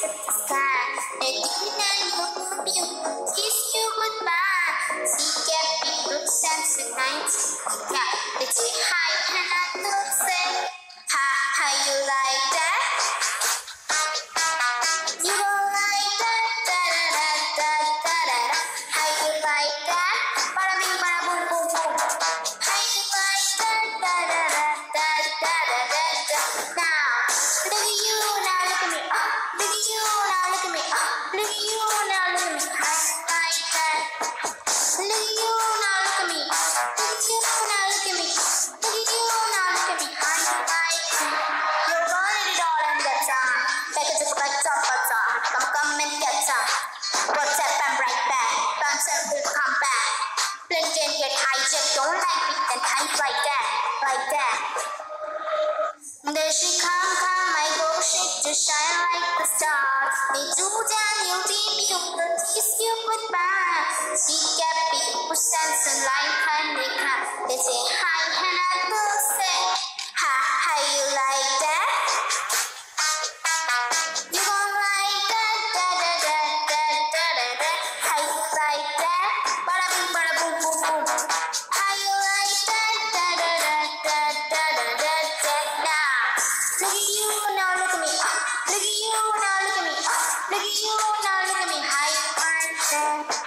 at the sky. Ferdinand will kiss you goodbye. See Gabby looks and tonight. Yeah, let's say hi and I will say, how you like that? You go like that, da da da da da da. How you like that? Bada bing, bada boom, boom, boom. How you like that, da da da da da da da da. Now, look at you, now look at me. Look at you, now look at me. Look at you, now look at me. How you like that? Look at you, now look at me. Look at you, now look at me. Look at you, now look at me. How you like that? You're gonna do it all and get some. Package of like some. Come and get some. WhatsApp, I'm right back. Bounce will come back. Blink and get hijacked. Don't like me and type like that. Like that. There she come, my gold shake to shine like the stars. 你住家牛地比我的 kiss you goodbye. See Gabby, who stands in line, can they come? They say hi and I will say, how you like that? You gon' like that, da da da da da da da. How you like that? Bada bing, bada boom, boom, boom. How you like that, da da da da da da da da. Now, look at you, now look at me. Look at you, now look at me. Look at you, now look at me. How you like that?